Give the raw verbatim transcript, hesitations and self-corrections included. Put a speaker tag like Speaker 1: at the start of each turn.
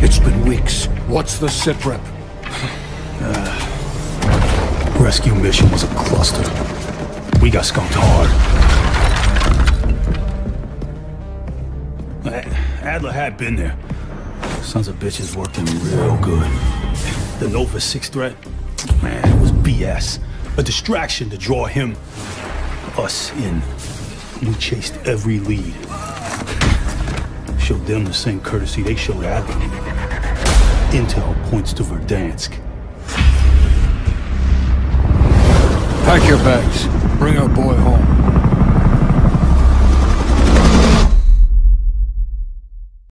Speaker 1: It's been weeks. What's the sitrep?
Speaker 2: uh, rescue mission was a cluster. We got skunked hard. Adler had been there. Sons of bitches worked him real good. The Nova six threat, man, it was B S. A distraction to draw him, us in. We chased every lead. Showed them the same courtesy they showed Adler. Intel points to Verdansk.
Speaker 1: Pack your bags. Bring our boy home.